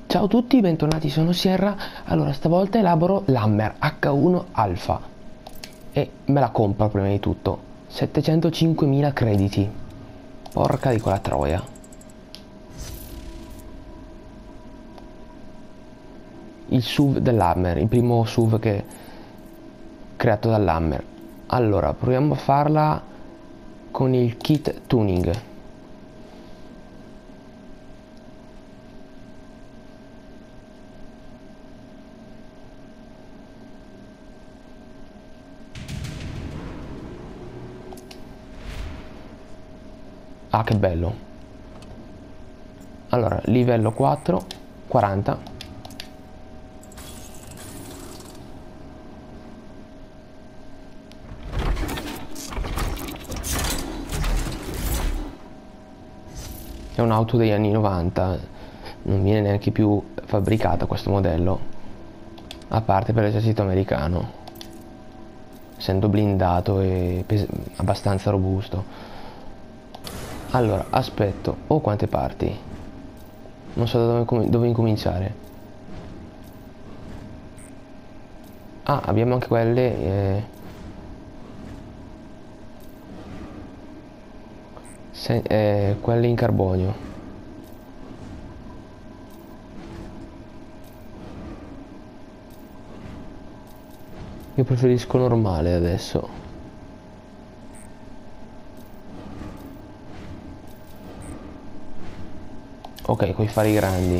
Ciao a tutti, bentornati, sono Sierra. Allora, stavolta elaboro l'Hammer H1 Alpha e me la compro prima di tutto. 705.000 crediti. Porca di quella troia. Il SUV dell'Hammer, il primo SUV che creato dall'Hammer. Allora, proviamo a farla con il kit tuning. Ah, che bello. Allora, livello 4, 40. È un'auto degli anni 90, non viene neanche più fabbricata questo modello, a parte per l'esercito americano, essendo blindato e abbastanza robusto. Allora, aspetto, oh quante parti, non so da dove incominciare. Ah, abbiamo anche quelle in carbonio. Io preferisco normale adesso. Ok, coi fari grandi.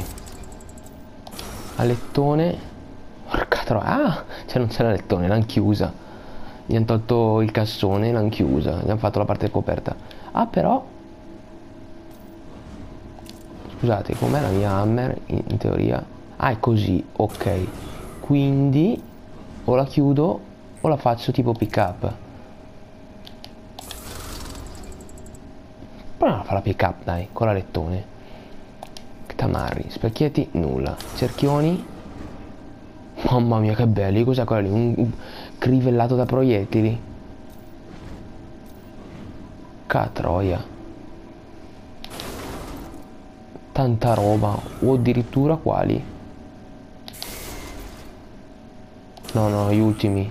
Alettone. Porca troia. Ah, cioè non c'è l'alettone, l'hanno chiusa. Gli hanno tolto il cassone e l'hanno chiusa. Gli hanno fatto la parte coperta. Ah, però. Scusate, com'è la mia Hammer in teoria? Ah, è così, ok. Quindi o la chiudo o la faccio tipo pick up. Proviamo a fare la pick up, dai, con l'alettone. Tamarri, specchietti, nulla. Cerchioni. Mamma mia, che belli. Cos'è quello lì? Un crivellato da proiettili. Catroia. Tanta roba. O addirittura quali? No, no, gli ultimi.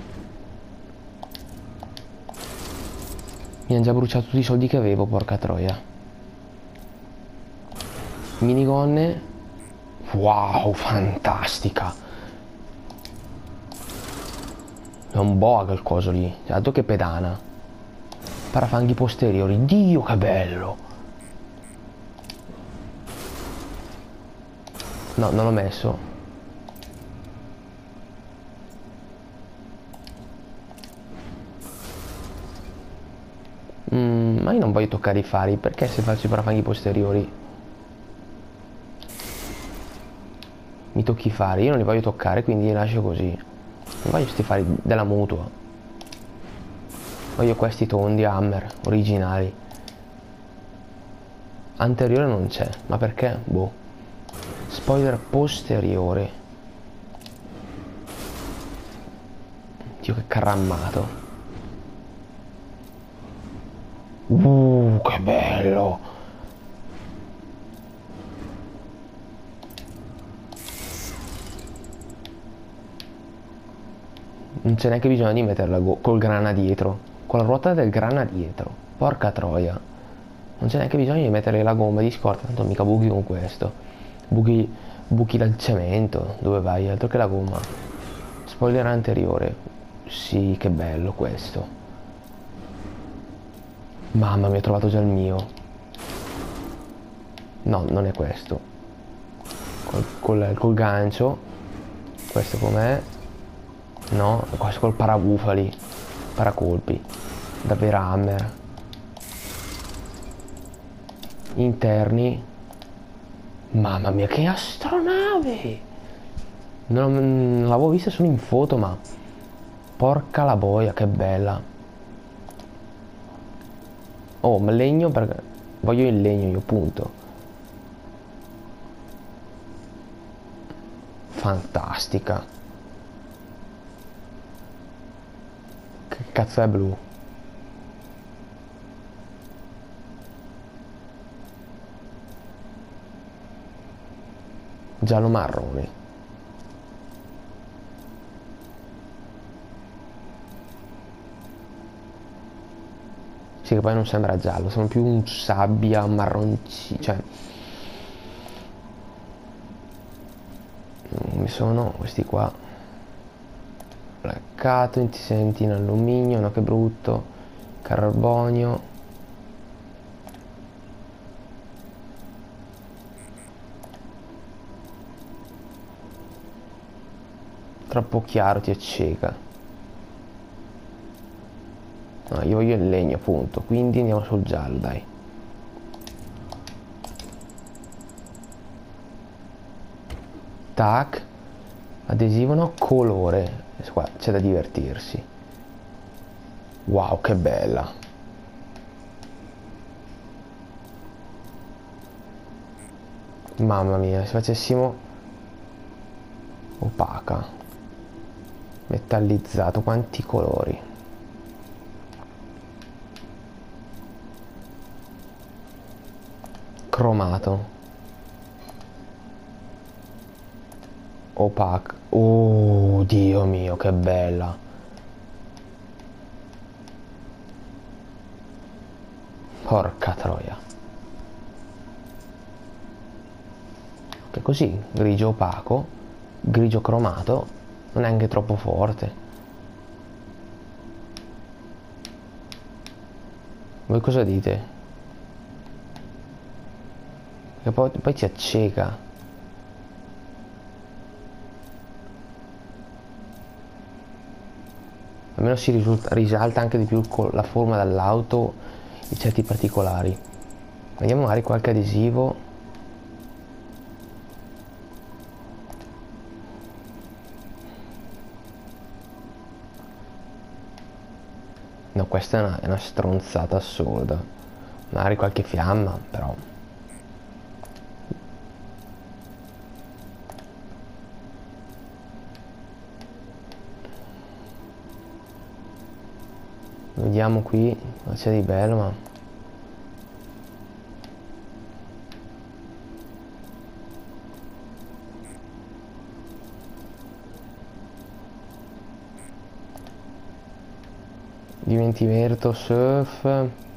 Mi hanno già bruciato tutti i soldi che avevo, porca troia. Minigonne. Wow, fantastica. È un boa quel coso lì. Altro che pedana. Parafanghi posteriori. Dio, che bello. No, non l'ho messo. Ma io non voglio toccare i fari. Perché se faccio i parafanghi posteriori mi tocchi i fari? Io non li voglio toccare, quindi li lascio così. Non voglio questi fari della mutua. Voglio questi tondi Hammer originali. Anteriore non c'è. Ma perché? Boh. Spoiler posteriore. Dio, che carrammato. Che bello. Non c'è neanche bisogno di metterla col grana dietro. Con la ruota del grana dietro. Porca troia. Non c'è neanche bisogno di mettere la gomma di scorta. Tanto mica buchi con questo. Buchi dal cemento. Dove vai? Altro che la gomma. Spoiler anteriore. Sì, che bello questo. Mamma mia, ho trovato già il mio. No, non è questo. Col gancio. Questo com'è? No, questo col parabufali. Paracolpi. Davvero Hammer. Interni. Mamma mia, che astronave! Non l'avevo vista solo in foto, ma porca la boia, che bella. Oh, ma legno perché voglio il legno io, punto. Fantastica. Che cazzo è blu? giallo marrone. Sì, che poi non sembra giallo, sembra più un sabbia marroncino, cioè come sono questi qua? Placcato, intisenti in alluminio, no che brutto, carbonio. Troppo chiaro, ti acceca. No, io voglio il legno, appunto, quindi andiamo sul giallo, dai. Tac. Adesivo no, colore. Qua c'è da divertirsi. Wow, che bella. Mamma mia, se facessimo opaca, metallizzato, quanti colori. Cromato, opaca. Oh, Dio mio, che bella. Porca troia. Che così, grigio opaco, grigio cromato, non è anche troppo forte. Voi cosa dite? Che poi ci acceca. Almeno si risalta anche di più la forma dell'auto di certi particolari. Vediamo magari qualche adesivo. No, questa è una stronzata assurda. Magari qualche fiamma, però. Vediamo qui cosa c'è di bello, ma diventi verto, surf,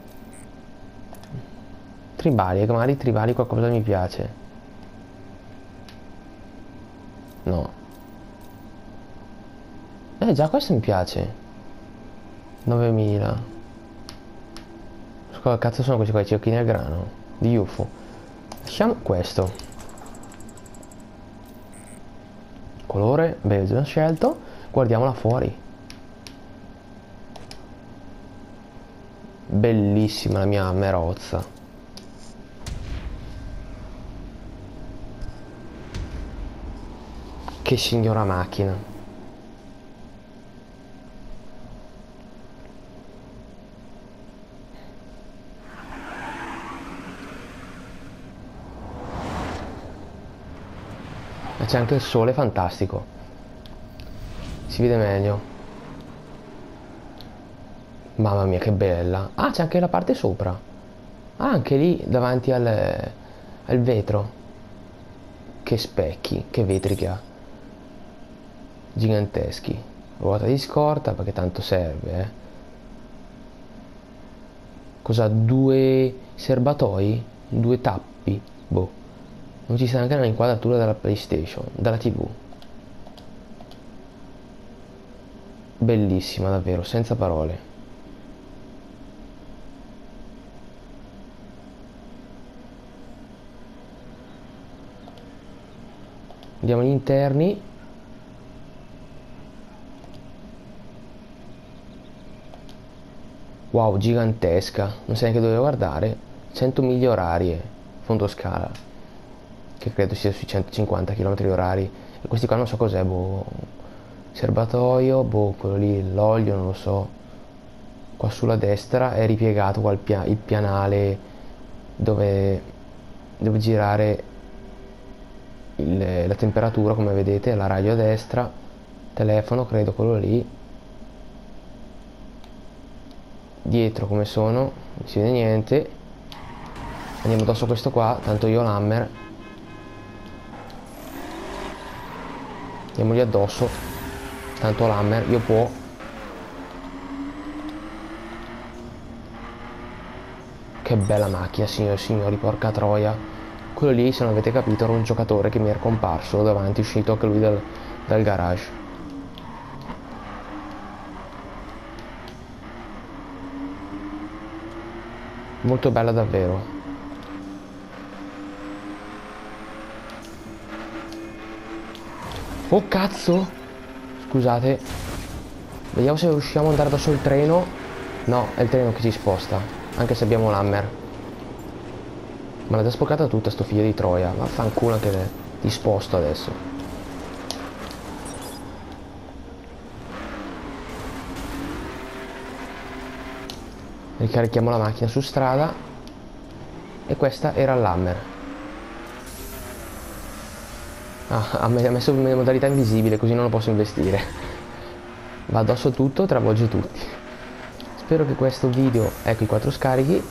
tribali, che magari tribali qualcosa mi piace. No. Già questo mi piace. 9000. Cosa cazzo sono questi qua, i cecchini al grano? Di UFO. Lasciamo questo. Colore, beh, già scelto. Guardiamola fuori. Bellissima la mia merozza. Che signora macchina. E c'è anche il sole fantastico. Si vede meglio. Mamma mia che bella. Ah, c'è anche la parte sopra. Ah, anche lì davanti al vetro. Che specchi, che vetri che ha. Giganteschi. Ruota di scorta perché tanto serve, eh. Cosa? Due serbatoi? Due tappi? Boh. Non ci sta neanche un'inquadratura della PlayStation, dalla TV. Bellissima davvero, senza parole. Vediamo gli interni. Wow, gigantesca. Non sai neanche dove guardare. 100 miglia orarie. Fondo scala. Che credo sia sui 150 km orari. E questi qua non so cos'è, boh. Serbatoio, boh, quello lì, l'olio, non lo so. Qua sulla destra è ripiegato qua il pianale dove girare la temperatura, come vedete, la radio a destra, telefono, credo quello lì. Dietro come sono, non si vede niente. Andiamo addosso a questo qua, tanto io ho l'hammer. Andiamogli addosso. Tanto l'hammer, io può. Che bella macchina, signori e signori, porca troia. Quello lì, se non avete capito, era un giocatore che mi era comparso davanti, uscito anche lui dal garage. Molto bella davvero. Oh cazzo! Scusate. Vediamo se riusciamo ad andare verso il treno. No, è il treno che si sposta. Anche se abbiamo l'hammer. Ma l'ha già spoccata tutta sto figlio di troia. Vaffanculo anche te. Ti sposto adesso. Ricarichiamo la macchina su strada. E questa era l'hammer. Ah, mi ha messo in modalità invisibile, così non lo posso investire. Va addosso tutto, travolge tutti. Spero che questo video, ecco i 4 scarichi.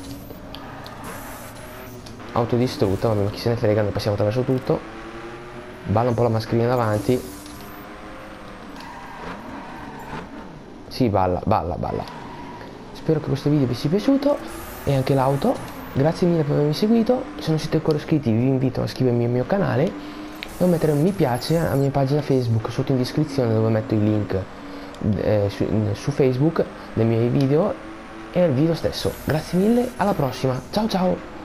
Autodistrutta, vabbè, ma chi se ne frega, noi passiamo attraverso tutto. Balla un po' la mascherina davanti. Sì, balla. Spero che questo video vi sia piaciuto e anche l'auto. Grazie mille per avermi seguito. Se non siete ancora iscritti vi invito a iscrivervi al mio canale e a mettere un mi piace alla mia pagina Facebook sotto in descrizione, dove metto i link su Facebook dei miei video e al video stesso. Grazie mille, alla prossima, ciao ciao!